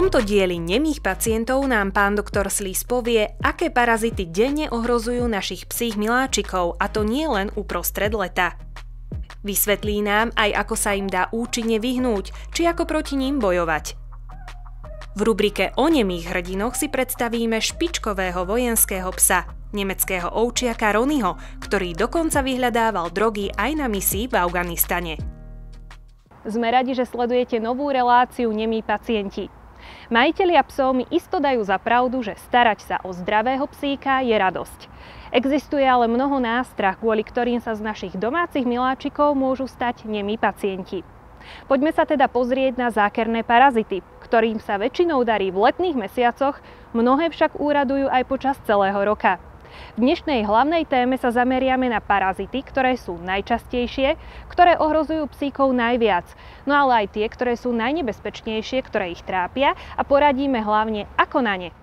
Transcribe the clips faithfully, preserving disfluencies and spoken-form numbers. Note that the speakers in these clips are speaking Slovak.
tomto dieli nemých pacientov nám pán doktor Slis povie, aké parazity denne ohrozujú našich psích miláčikov, a to nie len uprostred leta. Vysvetlí nám aj, ako sa im dá účinne vyhnúť, či ako proti ním bojovať. V rubrike o nemých hrdinoch si predstavíme špičkového vojenského psa, nemeckého ovčiaka Ronnieho, ktorý dokonca vyhľadával drogy aj na misii v Afganistane. Sme radi, že sledujete novú reláciu Nemí pacienti. Majitelia psov mi isto dajú za pravdu, že starať sa o zdravého psíka je radosť. Existuje ale mnoho nástrah, kvôli ktorým sa z našich domácich miláčikov môžu stať nemí pacienti. Poďme sa teda pozrieť na zákerné parazity, ktorým sa väčšinou darí v letných mesiacoch, mnohé však úradujú aj počas celého roka. V dnešnej hlavnej téme sa zameriame na parazity, ktoré sú najčastejšie, ktoré ohrozujú psíkov najviac, no ale aj tie, ktoré sú najnebezpečnejšie, ktoré ich trápia, a poradíme hlavne, ako na ne.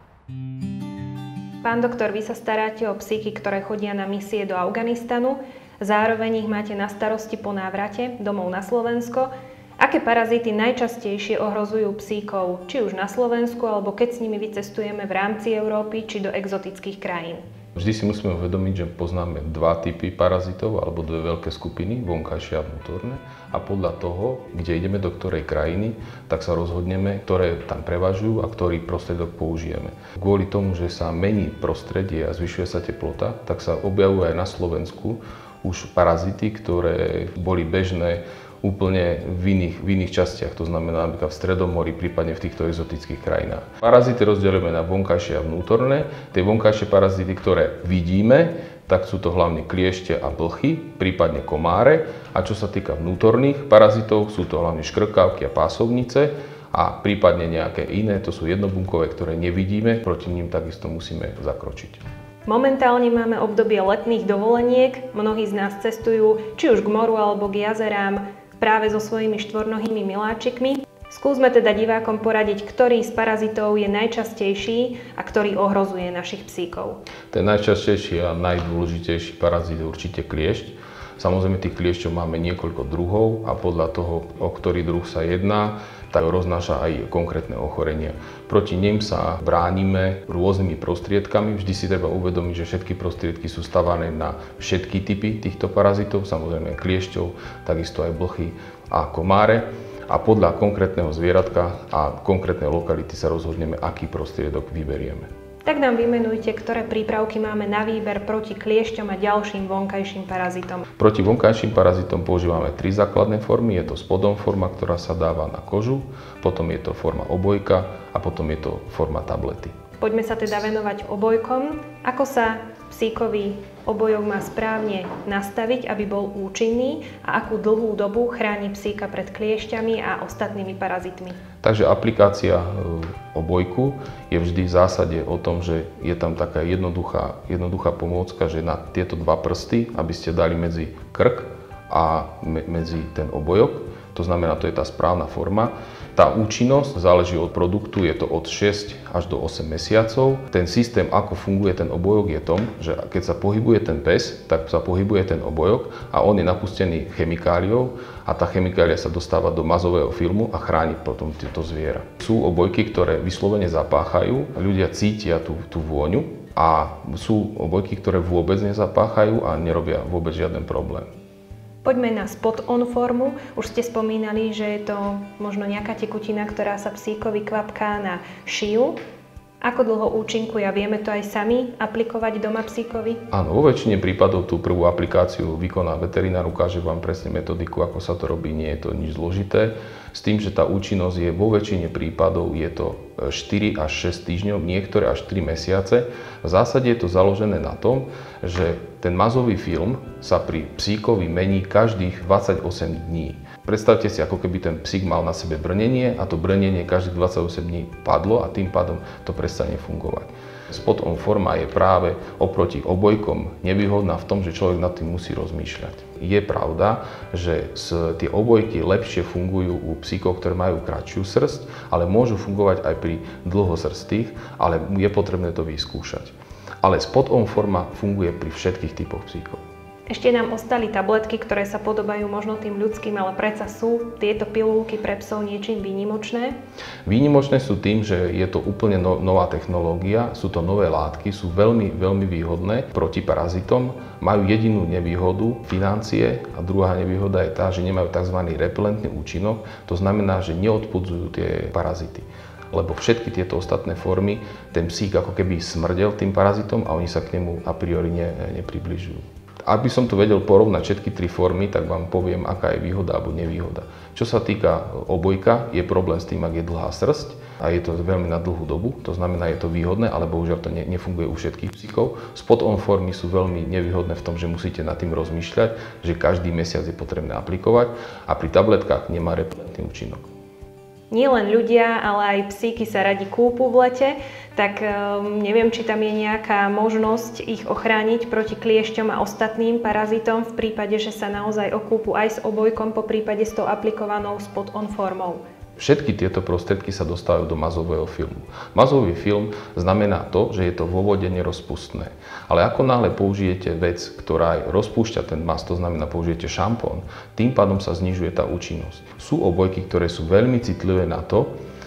Pán doktor, vy sa staráte o psíky, ktoré chodia na misie do Afganistanu, zároveň ich máte na starosti po návrate domov na Slovensko. Aké parazity najčastejšie ohrozujú psíkov, či už na Slovensku, alebo keď s nimi vycestujeme v rámci Európy, či do exotických krajín? Vždy si musíme uvedomiť, že poznáme dva typy parazitov alebo dve veľké skupiny, vonkajšie a vnútorné, a podľa toho, kde ideme do ktorej krajiny, tak sa rozhodneme, ktoré tam prevažujú a ktorý prostriedok použijeme. Kvôli tomu, že sa mení prostredie a zvyšuje sa teplota, tak sa objavujú aj na Slovensku už parazity, ktoré boli bežné úplne v iných, v iných častiach, to znamená napríklad v Stredomorí, prípadne v týchto exotických krajinách. Parazity rozdeľujeme na vonkajšie a vnútorné. Tie vonkajšie parazity, ktoré vidíme, tak sú to hlavne kliešte a blchy, prípadne komáre. A čo sa týka vnútorných parazitov, sú to hlavne škrkavky a pásovnice a prípadne nejaké iné, to sú jednobunkové, ktoré nevidíme, proti ním takisto musíme zakročiť. Momentálne máme obdobie letných dovoleniek, mnohí z nás cestujú či už k moru alebo k jazerám práve so svojimi štvornohými miláčikmi. Skúsme teda divákom poradiť, ktorý z parazitov je najčastejší a ktorý ohrozuje našich psíkov. Ten najčastejší a najdôležitejší parazit je určite kliešť. Samozrejme, tých kliešťov máme niekoľko druhov a podľa toho, o ktorý druh sa jedná, tak roznáša aj konkrétne ochorenia. Proti nim sa bránime rôznymi prostriedkami. Vždy si treba uvedomiť, že všetky prostriedky sú stavané na všetky typy týchto parazitov, samozrejme kliešťov, takisto aj blchy a komáre. A podľa konkrétneho zvieratka a konkrétnej lokality sa rozhodneme, aký prostriedok vyberieme. Tak nám vymenujte, ktoré prípravky máme na výber proti kliešťom a ďalším vonkajším parazitom. Proti vonkajším parazitom používame tri základné formy. Je to spodom forma, ktorá sa dáva na kožu, potom je to forma obojka a potom je to forma tablety. Poďme sa teda venovať obojkom. Ako sa psíkový obojok má správne nastaviť, aby bol účinný, a akú dlhú dobu chráni psíka pred kliešťami a ostatnými parazitmi? Takže aplikácia obojku je vždy v zásade o tom, že je tam taká jednoduchá, jednoduchá pomôcka, že na tieto dva prsty, aby ste dali medzi krk a me, medzi ten obojok, to znamená, to je tá správna forma. Tá účinnosť záleží od produktu, je to od šesť až do osem mesiacov. Ten systém, ako funguje ten obojok, je tom, že keď sa pohybuje ten pes, tak sa pohybuje ten obojok a on je napustený chemikáliou a tá chemikália sa dostáva do mazového filmu a chráni potom tieto zviera. Sú obojky, ktoré vyslovene zapáchajú, ľudia cítia tú, tú vôňu, a sú obojky, ktoré vôbec nezapáchajú a nerobia vôbec žiaden problém. Poďme na spot-on formu. Už ste spomínali, že je to možno nejaká tekutina, ktorá sa psíkovi kvapká na šiju. Ako dlho účinkuje? Vieme to aj sami aplikovať doma psíkovi? Áno, vo väčšine prípadov tú prvú aplikáciu vykoná veterinár, ukáže vám presne metodiku, ako sa to robí, nie je to nič zložité. S tým, že tá účinnosť je vo väčšine prípadov je to štyri až šesť týždňov, niektoré až tri mesiace. V zásade je to založené na tom, že ten mazový film sa pri psíkovi mení každých dvadsaťosem dní. Predstavte si, ako keby ten psík mal na sebe brnenie a to brnenie každých dvadsaťosem dní padlo a tým pádom to prestane fungovať. Spot-on forma je práve oproti obojkom nevýhodná v tom, že človek nad tým musí rozmýšľať. Je pravda, že tie obojky lepšie fungujú u psíkov, ktoré majú kratšiu srst, ale môžu fungovať aj pri dlhosrstých, ale je potrebné to vyskúšať. Ale spot-on forma funguje pri všetkých typoch psíkov. Ešte nám ostali tabletky, ktoré sa podobajú možno tým ľudským, ale predsa sú tieto pilulky pre psov niečím výnimočné? Výnimočné sú tým, že je to úplne no, nová technológia, sú to nové látky, sú veľmi, veľmi výhodné proti parazitom, majú jedinú nevýhodu, financie, a druhá nevýhoda je tá, že nemajú tzv. Repelentný účinok, to znamená, že neodpudzujú tie parazity. Lebo všetky tieto ostatné formy, ten psík ako keby smrdel tým parazitom a oni sa k nemu a priori ne, nepribližujú. Ak by som tu vedel porovnať všetky tri formy, tak vám poviem, aká je výhoda alebo nevýhoda. Čo sa týka obojka, je problém s tým, ak je dlhá srsť a je to veľmi na dlhú dobu, to znamená, je to výhodné, ale bohužiaľ to ne, nefunguje u všetkých psíkov. Spot-on formy sú veľmi nevýhodné v tom, že musíte nad tým rozmýšľať, že každý mesiac je potrebné aplikovať a pri tabletkách nemá repelentný účinok. Nie len ľudia, ale aj psíky sa radi kúpu v lete, tak um, neviem, či tam je nejaká možnosť ich ochrániť proti kliešťom a ostatným parazitom v prípade, že sa naozaj okúpu aj s obojkom, po prípade s tou aplikovanou spot-on formou. Všetky tieto prostriedky sa dostávajú do mazového filmu. Mazový film znamená to, že je to vo vode nerozpustné. Ale ako náhle použijete vec, ktorá rozpúšťa ten maz, to znamená použijete šampón, tým pádom sa znižuje tá účinnosť. Sú obojky, ktoré sú veľmi citlivé na to,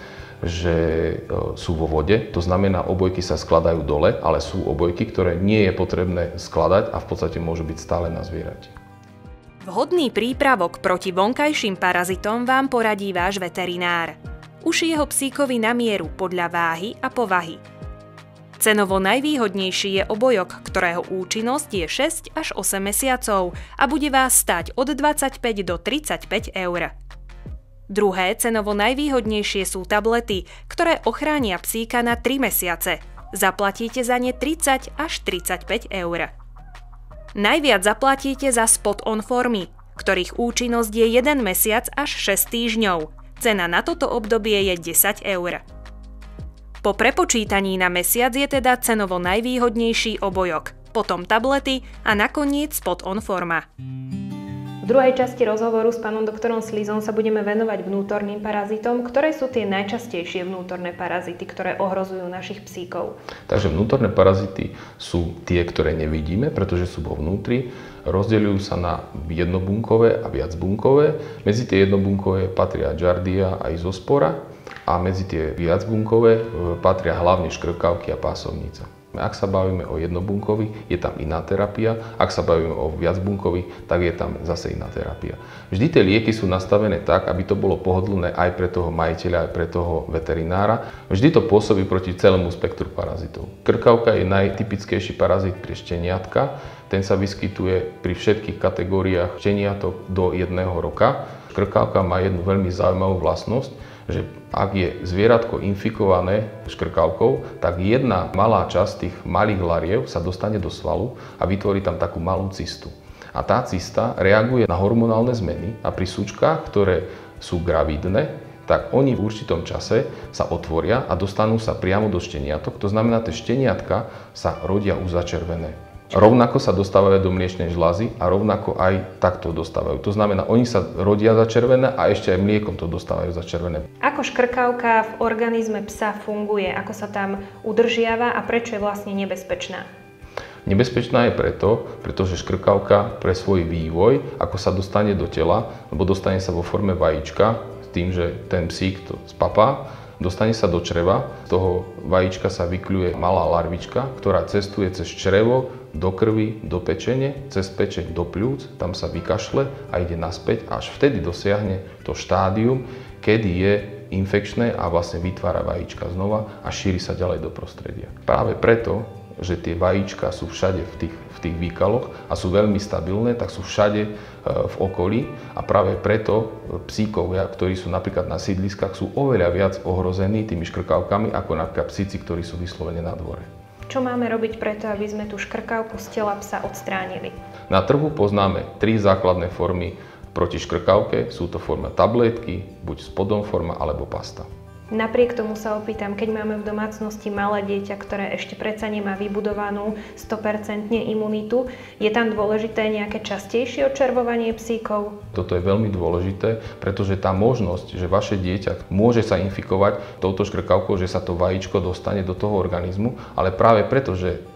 že sú vo vode, to znamená, obojky sa skladajú dole, ale sú obojky, ktoré nie je potrebné skladať a v podstate môžu byť stále na zvierati. Vhodný prípravok proti vonkajším parazitom vám poradí váš veterinár. Uši jeho psíkovi na mieru podľa váhy a povahy. Cenovo najvýhodnejší je obojok, ktorého účinnosť je šesť až osem mesiacov a bude vás stáť od dvadsaťpäť do tridsaťpäť eur. Druhé cenovo najvýhodnejšie sú tablety, ktoré ochránia psíka na tri mesiace. Zaplatíte za ne tridsať až tridsaťpäť eur. Najviac zaplatíte za spot-on formy, ktorých účinnosť je jeden mesiac až šesť týždňov. Cena na toto obdobie je desať eur. Po prepočítaní na mesiac je teda cenovo najvýhodnejší obojok, potom tablety a nakoniec spot-on forma. V druhej časti rozhovoru s pánom doktorom Slizom sa budeme venovať vnútorným parazitom, ktoré sú tie najčastejšie vnútorné parazity, ktoré ohrozujú našich psíkov. Takže vnútorné parazity sú tie, ktoré nevidíme, pretože sú vo vnútri. Rozdeľujú sa na jednobunkové a viacbunkové. Medzi tie jednobunkové patria Giardia a Izospora a medzi tie viacbunkové patria hlavne škrkavky a pásovnica. Ak sa bavíme o jednobunkových, je tam iná terapia. Ak sa bavíme o viacbunkových, tak je tam zase iná terapia. Vždy tie lieky sú nastavené tak, aby to bolo pohodlné aj pre toho majiteľa, aj pre toho veterinára. Vždy to pôsobí proti celému spektru parazitov. Krkavka je najtypickejší parazit pre šteniatka. Ten sa vyskytuje pri všetkých kategóriách šteniatok do jedného roka. Škrkavka má jednu veľmi zaujímavú vlastnosť, že ak je zvieratko infikované škrkavkou, tak jedna malá časť tých malých lariev sa dostane do svalu a vytvorí tam takú malú cystu. A tá cysta reaguje na hormonálne zmeny a pri súčkách, ktoré sú gravidné, tak oni v určitom čase sa otvoria a dostanú sa priamo do šteniatok. To znamená, že šteniatka sa rodia už začervené. Rovnako sa dostávajú do mliečnej žľazy a rovnako aj takto dostávajú. To znamená, oni sa rodia začervené a ešte aj mliekom to dostávajú začervené. Ako škrkavka v organizme psa funguje, ako sa tam udržiava a prečo je vlastne nebezpečná? Nebezpečná je preto, pretože škrkavka pre svoj vývoj, ako sa dostane do tela, lebo dostane sa vo forme vajíčka, s tým, že ten psík to spapá, dostane sa do čreva, z toho vajíčka sa vykľuje malá larvička, ktorá cestuje cez črevo, do krvi, do pečene, cez pečeň do pľúc, tam sa vykašle a ide naspäť, až vtedy dosiahne to štádium, kedy je infekčné a vlastne vytvára vajíčka znova a šíri sa ďalej do prostredia. Práve preto, že tie vajíčka sú všade v tých, v tých výkaloch a sú veľmi stabilné, tak sú všade v okolí a práve preto psíkovia, ktorí sú napríklad na sídliskách, sú oveľa viac ohrození tými škrkavkami ako napríklad psíci, ktorí sú vyslovene na dvore. Čo máme robiť preto, aby sme tú škrkavku z tela psa odstránili? Na trhu poznáme tri základné formy proti škrkavke. Sú to forma tabletky, buď spot-on forma alebo pasta. Napriek tomu sa opýtam, keď máme v domácnosti malé dieťa, ktoré ešte predsa nemá vybudovanú sto percent imunitu, je tam dôležité nejaké častejšie odčervovanie psíkov? Toto je veľmi dôležité, pretože tá možnosť, že vaše dieťa môže sa infikovať touto škrkavkou, že sa to vajíčko dostane do toho organizmu, ale práve preto, že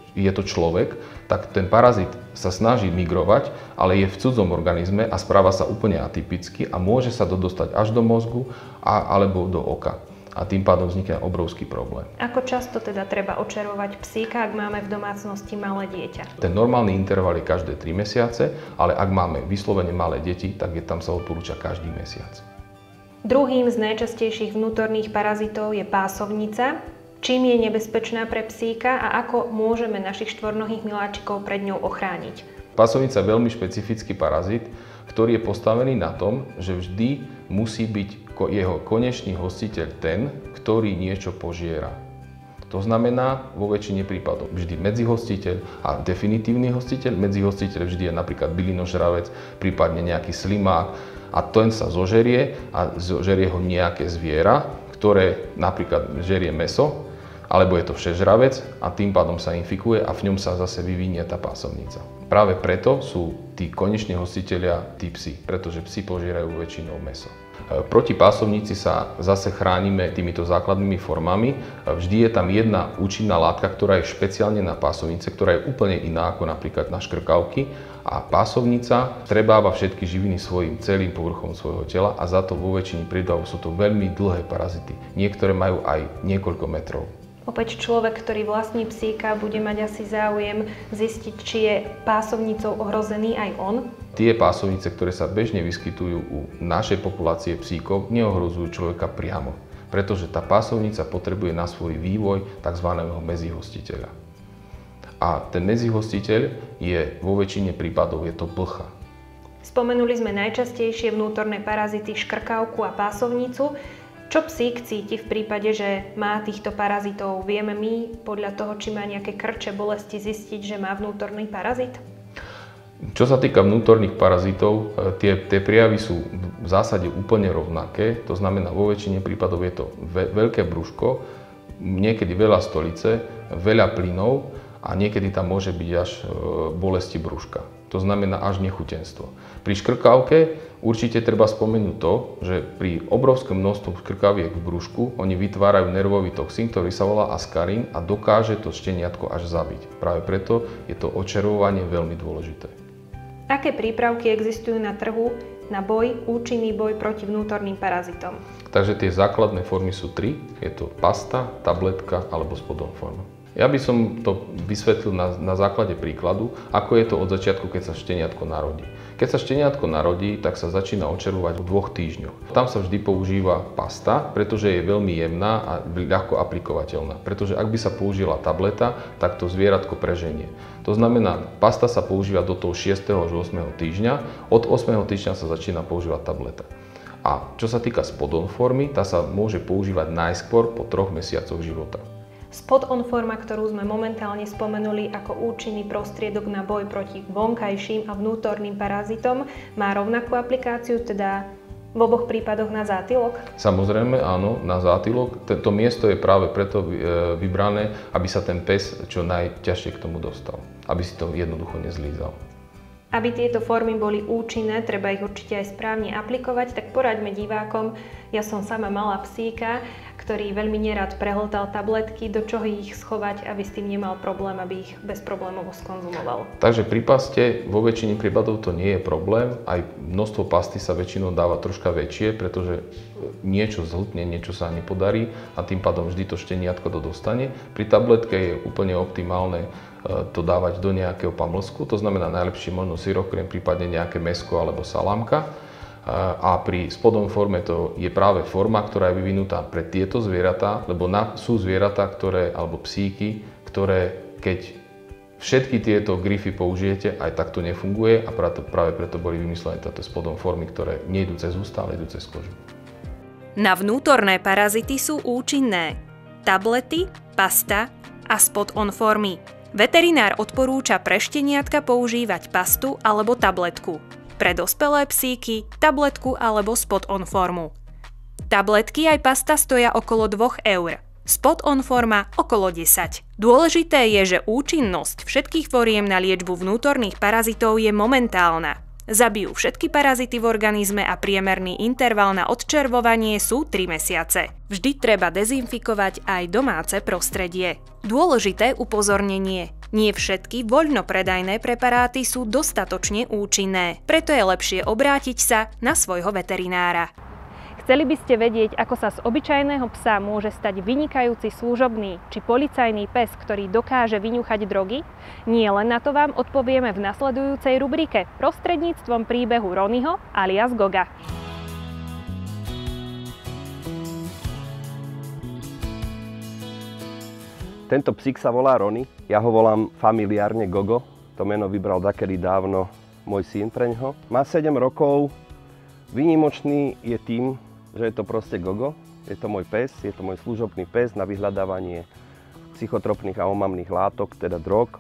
je to človek, tak ten parazit sa snaží migrovať, ale je v cudzom organizme a správa sa úplne atypicky a môže sa to dostať až do mozgu a, alebo do oka. A tým pádom vznikne obrovský problém. Ako často teda treba očerovať psíka, ak máme v domácnosti malé dieťa? Ten normálny interval je každé tri mesiace, ale ak máme vyslovene malé deti, tak je tam sa odporúča každý mesiac. Druhým z najčastejších vnútorných parazitov je pásovnica. Čím je nebezpečná pre psíka a ako môžeme našich štvornohých miláčikov pred ňou ochrániť? Pásovnica je veľmi špecifický parazit, ktorý je postavený na tom, že vždy musí byť jeho konečný hostiteľ ten, ktorý niečo požiera. To znamená vo väčšine prípadov vždy medzihostiteľ a definitívny hostiteľ. Medzihostiteľ vždy je napríklad bylinožravec, prípadne nejaký slimák a ten sa zožerie a zožerie ho nejaké zviera, ktoré napríklad žerie mäso, alebo je to všežravec a tým pádom sa infikuje a v ňom sa zase vyvinie tá pásovnica. Práve preto sú tí koneční hostitelia tí psi, pretože psi požierajú väčšinou mäso. Proti pásovnici sa zase chránime týmito základnými formami. Vždy je tam jedna účinná látka, ktorá je špeciálne na pásovnice, ktorá je úplne iná ako napríklad na škrkavky. A pásovnica trebáva všetky živiny svojím celým povrchom svojho tela a za to vo väčšine prípadov sú to veľmi dlhé parazity. Niektoré majú aj niekoľko metrov. Opäť človek, ktorý vlastní psíka, bude mať asi záujem zistiť, či je pásovnicou ohrozený aj on. Tie pásovnice, ktoré sa bežne vyskytujú u našej populácie psíkov, neohrozujú človeka priamo, pretože tá pásovnica potrebuje na svoj vývoj tzv. Medzihostiteľa. A ten medzihostiteľ je vo väčšine prípadov je to blcha. Spomenuli sme najčastejšie vnútorné parazity škrkavku a pásovnicu. Čo psík cíti v prípade, že má týchto parazitov? Vieme my podľa toho, či má nejaké krče, bolesti, zistiť, že má vnútorný parazit? Čo sa týka vnútorných parazitov, tie, tie prijavy sú v zásade úplne rovnaké. To znamená, vo väčšine prípadov je to ve, veľké brúško, niekedy veľa stolice, veľa plynov a niekedy tam môže byť až bolesti brúška. To znamená až nechutenstvo. Pri škrkavke určite treba spomenúť to, že pri obrovskom množstvu škrkaviek v brúšku oni vytvárajú nervový toxín, ktorý sa volá askarín a dokáže to šteniatko až zabiť. Práve preto je to očerovanie veľmi dôležité. Aké prípravky existujú na trhu na boj, účinný boj proti vnútorným parazitom? Takže tie základné formy sú tri. Je to pasta, tabletka alebo spodon forma. Ja by som to vysvetlil na, na základe príkladu, ako je to od začiatku, keď sa šteniatko narodí. Keď sa šteniatko narodí, tak sa začína očerovať v dvoch týždňoch. Tam sa vždy používa pasta, pretože je veľmi jemná a ľahko aplikovateľná. Pretože ak by sa použila tableta, tak to zvieratko preženie. To znamená, pasta sa používa do toho šiesteho až ôsmeho týždňa, od ôsmeho týždňa sa začína používať tableta. A čo sa týka spodon formy, tá sa môže používať najskôr po troch mesiacoch života. Spot-on forma, ktorú sme momentálne spomenuli ako účinný prostriedok na boj proti vonkajším a vnútorným parazitom, má rovnakú aplikáciu, teda v oboch prípadoch na zátylok? Samozrejme, áno, na zátylok. To miesto je práve preto vybrané, aby sa ten pes čo najťažšie k tomu dostal, aby si to jednoducho nezlízal. Aby tieto formy boli účinné, treba ich určite aj správne aplikovať, tak poraďme divákom. Ja som sama mala psíka, ktorý veľmi nerad prehltal tabletky, do čoho ich schovať, aby s tým nemal problém, aby ich bez problémov skonzumoval. Takže pri paste vo väčšine prípadov to nie je problém. Aj množstvo pasty sa väčšinou dáva troška väčšie, pretože niečo zhltne, niečo sa nepodarí a tým pádom vždy to šteniatko to dostane. Pri tabletke je úplne optimálne to dávať do nejakého pamlsku, to znamená najlepšie možno syrokrém, prípadne nejaké mäsko alebo salámka. A pri spodon forme to je práve forma, ktorá je vyvinutá pre tieto zvieratá, lebo na, sú zvieratá, ktoré, alebo psíky, ktoré keď všetky tieto grify použijete, aj tak to nefunguje a práve, práve preto boli vymyslené táto spodon formy, ktoré nejdú cez ústa, ale idú cez kožu. Na vnútorné parazity sú účinné tablety, pasta a spot-on formy. Veterinár odporúča pre šteniatka používať pastu alebo tabletku. Pre dospelé psíky tabletku alebo spot-on formu. Tabletky aj pasta stoja okolo dvoch eur. Spot-on forma okolo desať. Dôležité je, že účinnosť všetkých foriem na liečbu vnútorných parazitov je momentálna. Zabijú všetky parazity v organizme a priemerný interval na odčervovanie sú tri mesiace. Vždy treba dezinfikovať aj domáce prostredie. Dôležité upozornenie. Nie všetky voľnopredajné preparáty sú dostatočne účinné, preto je lepšie obrátiť sa na svojho veterinára. Chceli by ste vedieť, ako sa z obyčajného psa môže stať vynikajúci služobný či policajný pes, ktorý dokáže vyňuchať drogy? Nie len na to vám odpovieme v nasledujúcej rubrike prostredníctvom príbehu Ronnyho alias Goga. Tento psík sa volá Ronny, ja ho volám familiárne Gogo. To meno vybral dakedy dávno môj syn preňho. Má sedem rokov, výnimočný je tým, že je to proste Gogo. Je to môj pes, je to môj služobný pes na vyhľadávanie psychotropných a omamných látok, teda drog.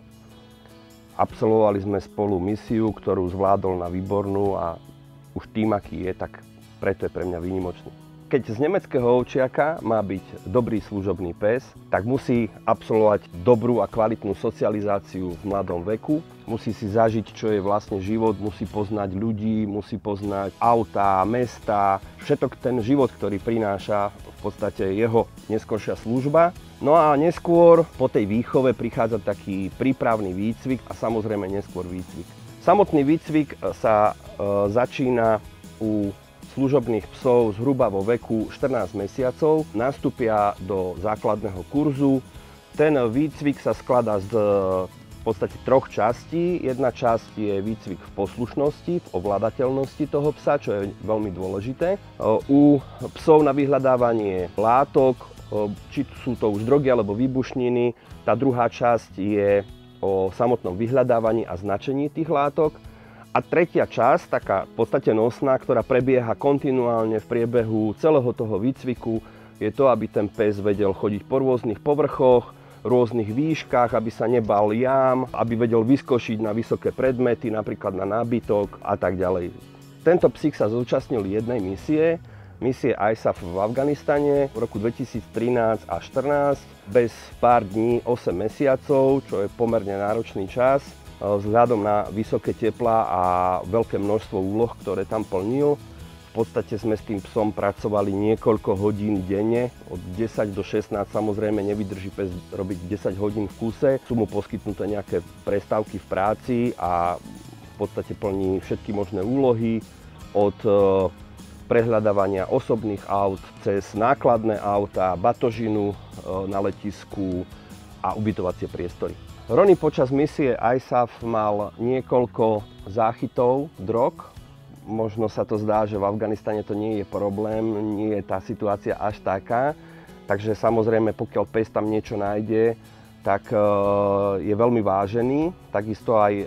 Absolvovali sme spolu misiu, ktorú zvládol na výbornú a už tým, aký je, tak preto je pre mňa výnimočný. Keď z nemeckého ovčiaka má byť dobrý služobný pes, tak musí absolvovať dobrú a kvalitnú socializáciu v mladom veku. Musí si zažiť, čo je vlastne život, musí poznať ľudí, musí poznať autá, mestá, všetok ten život, ktorý prináša v podstate jeho neskoršia služba. No a neskôr po tej výchove prichádza taký prípravný výcvik a samozrejme neskôr výcvik. Samotný výcvik sa e, začína u služobných psov zhruba vo veku štrnásť mesiacov, nastúpia do základného kurzu. Ten výcvik sa skladá z v podstate troch častí. Jedna časť je výcvik v poslušnosti, v ovládateľnosti toho psa, čo je veľmi dôležité. U psov na vyhľadávanie látok, či sú to už drogy alebo výbušniny, tá druhá časť je o samotnom vyhľadávaní a značení tých látok. A tretia časť, taká v podstate nosná, ktorá prebieha kontinuálne v priebehu celého toho výcviku, je to, aby ten pes vedel chodiť po rôznych povrchoch, rôznych výškach, aby sa nebal jám, aby vedel vyskočiť na vysoké predmety, napríklad na nábytok a tak ďalej. Tento psík sa zúčastnil jednej misie, misie í es á ef v Afganistane v roku dvetisíctrinásť a štrnásť, bez pár dní, osem mesiacov, čo je pomerne náročný čas, vzhľadom na vysoké teplá a veľké množstvo úloh, ktoré tam plnil. V podstate sme s tým psom pracovali niekoľko hodín denne, od desať do šestnásť, samozrejme nevydrží pes robiť desať hodín v kúse. Sú mu poskytnuté nejaké prestávky v práci a v podstate plní všetky možné úlohy, od prehľadávania osobných aut cez nákladné autá, batožinu na letisku a ubytovacie priestory. Ronny počas misie í es á ef mal niekoľko záchytov drog. Možno sa to zdá, že v Afganistane to nie je problém, nie je tá situácia až taká. Takže samozrejme, pokiaľ pes tam niečo nájde, tak je veľmi vážený. Takisto aj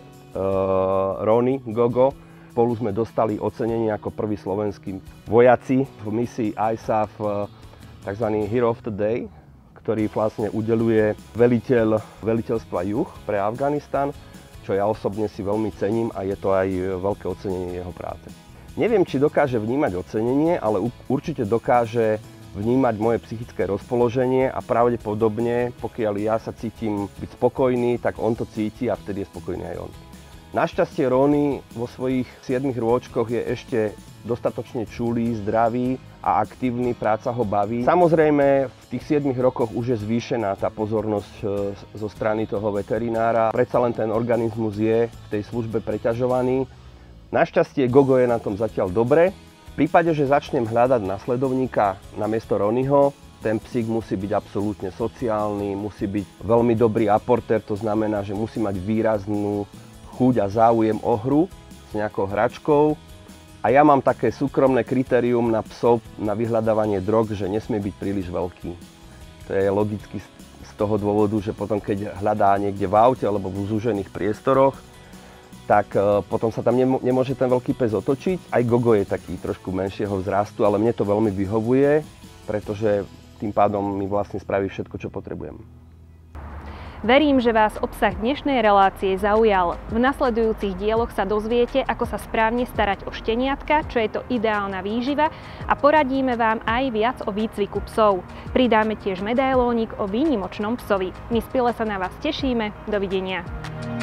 Ronny Gogo. Spolu sme dostali ocenenie ako prví slovenskí vojaci v misii í es á ef, tzv. Hero of the Day, ktorý vlastne udeľuje veliteľ veliteľstva Juh pre Afganistan, čo ja osobne si veľmi cením a je to aj veľké ocenenie jeho práce. Neviem, či dokáže vnímať ocenenie, ale určite dokáže vnímať moje psychické rozpoloženie a pravdepodobne, pokiaľ ja sa cítim byť spokojný, tak on to cíti a vtedy je spokojný aj on. Našťastie Ronny vo svojich siedmich rôčkoch je ešte dostatočne čulý, zdravý a aktívny, práca ho baví. Samozrejme, v tých siedmich rokoch už je zvýšená tá pozornosť zo strany toho veterinára. Predsa len ten organizmus je v tej službe preťažovaný. Našťastie Gogo je na tom zatiaľ dobre. V prípade, že začnem hľadať nasledovníka namiesto Ronnyho, ten psík musí byť absolútne sociálny, musí byť veľmi dobrý aportér, to znamená, že musí mať výraznú chuť a záujem o hru s nejakou hračkou. A ja mám také súkromné kritérium na psov na vyhľadávanie drog, že nesmie byť príliš veľký. To je logicky z toho dôvodu, že potom keď hľadá niekde v aute alebo v zúžených priestoroch, tak potom sa tam nemôže ten veľký pes otočiť. Aj Gogo je taký trošku menšieho vzrastu, ale mne to veľmi vyhovuje, pretože tým pádom mi vlastne spraví všetko, čo potrebujem. Verím, že vás obsah dnešnej relácie zaujal. V nasledujúcich dieloch sa dozviete, ako sa správne starať o šteniatka, čo je to ideálna výživa a poradíme vám aj viac o výcviku psov. Pridáme tiež medailónik o výnimočnom psovi. My z Pile sa na vás tešíme. Dovidenia.